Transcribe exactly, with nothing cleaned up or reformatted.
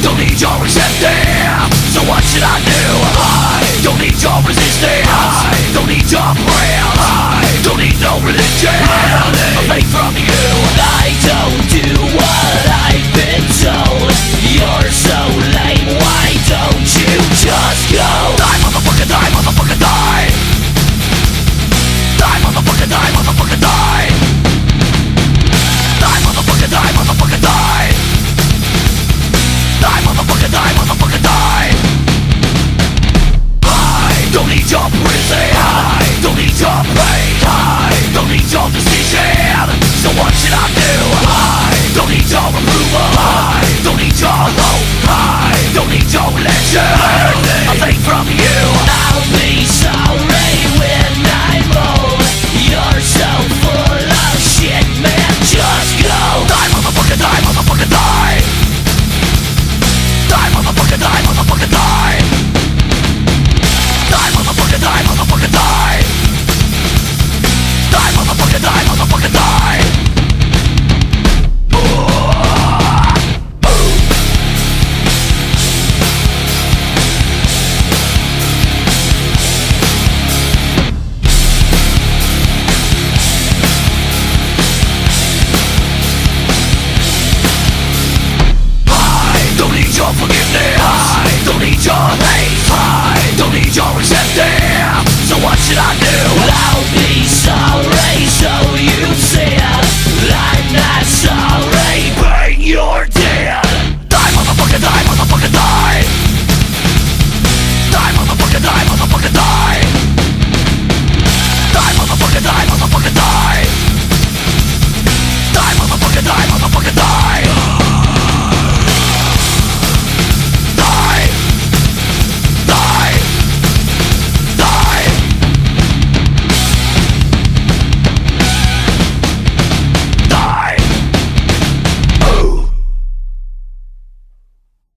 don't need your acceptance. So what should I do? I don't need your resistance. I don't need your prayers. I don't need no religion. I need a faith from you. I don't do what I